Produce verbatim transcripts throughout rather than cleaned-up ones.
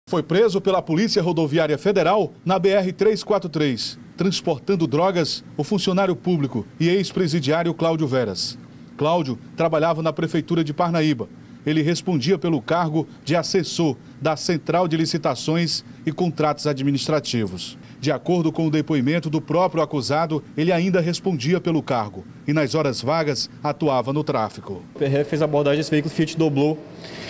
Foi preso pela Polícia Rodoviária Federal na B R trezentos e quarenta e três, transportando drogas, o funcionário público e ex-presidiário Cláudio Veras. Cláudio trabalhava na Prefeitura de Parnaíba. Ele respondia pelo cargo de assessor da Central de Licitações e Contratos Administrativos. De acordo com o depoimento do próprio acusado, ele ainda respondia pelo cargo e nas horas vagas atuava no tráfico. O P R F fez a abordagem desse veículo Fiat Doblô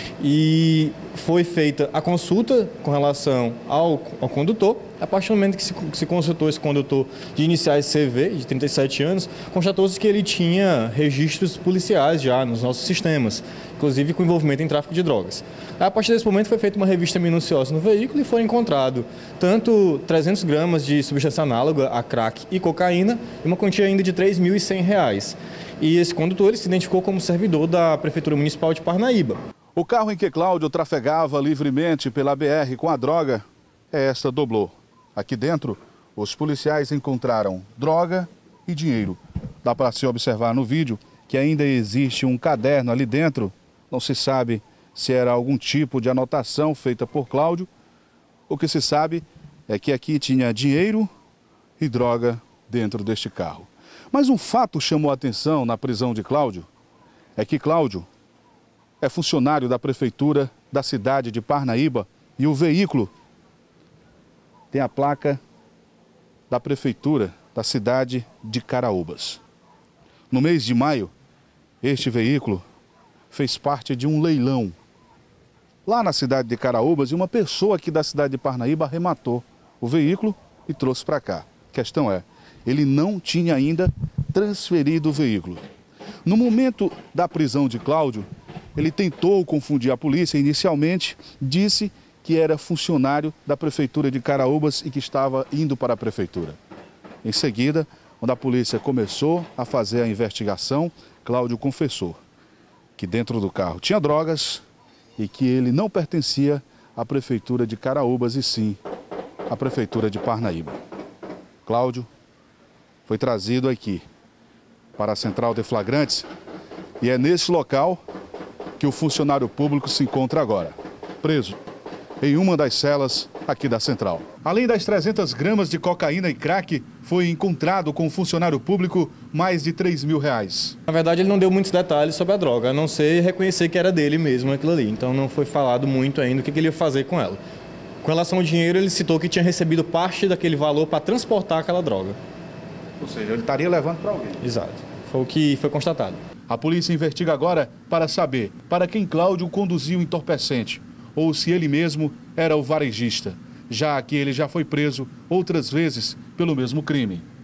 e foi feita a consulta com relação ao, ao condutor. A partir do momento que se, se consultou esse condutor de iniciais C V, de trinta e sete anos, constatou-se que ele tinha registros policiais já nos nossos sistemas, inclusive com envolvimento em tráfico de drogas. A partir desse momento foi feita uma revista minuciosa no veículo e foi encontrado tanto trezentas gramas de substância análoga a crack e cocaína e uma quantia ainda de três mil e cem reais. E esse condutor ele se identificou como servidor da Prefeitura Municipal de Parnaíba. O carro em que Cláudio trafegava livremente pela B R com a droga é esta Doblô. Aqui dentro, os policiais encontraram droga e dinheiro. Dá para se observar no vídeo que ainda existe um caderno ali dentro. Não se sabe se era algum tipo de anotação feita por Cláudio. O que se sabe é que aqui tinha dinheiro e droga dentro deste carro. Mas um fato chamou a atenção na prisão de Cláudio. É que Cláudio é funcionário da Prefeitura da cidade de Parnaíba e o veículo tem a placa da Prefeitura da cidade de Caraúbas. No mês de maio, este veículo fez parte de um leilão lá na cidade de Caraúbas e uma pessoa aqui da cidade de Parnaíba arrematou o veículo e trouxe para cá. A questão é, ele não tinha ainda transferido o veículo. No momento da prisão de Cláudio, ele tentou confundir a polícia. Inicialmente, disse que era funcionário da Prefeitura de Caraúbas e que estava indo para a Prefeitura. Em seguida, quando a polícia começou a fazer a investigação, Cláudio confessou que dentro do carro tinha drogas e que ele não pertencia à Prefeitura de Caraúbas e sim à Prefeitura de Parnaíba. Cláudio foi trazido aqui para a Central de Flagrantes e é nesse local que o funcionário público se encontra agora, preso em uma das celas aqui da Central. Além das trezentas gramas de cocaína e crack, foi encontrado com o funcionário público mais de três mil reais. Na verdade, ele não deu muitos detalhes sobre a droga, a não ser reconhecer que era dele mesmo aquilo ali. Então não foi falado muito ainda o que ele ia fazer com ela. Com relação ao dinheiro, ele citou que tinha recebido parte daquele valor para transportar aquela droga. Ou seja, ele estaria levando para alguém. Exato. Foi o que foi constatado. A polícia investiga agora para saber para quem Cláudio conduziu o entorpecente ou se ele mesmo era o varejista, já que ele já foi preso outras vezes pelo mesmo crime.